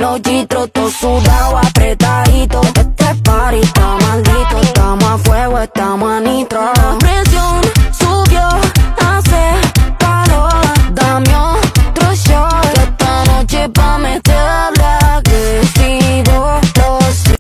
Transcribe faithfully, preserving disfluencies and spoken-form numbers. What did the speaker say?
los gistros, todo sudado, apretadito. Este party está maldito, estamos a fuego, estamos a nitro.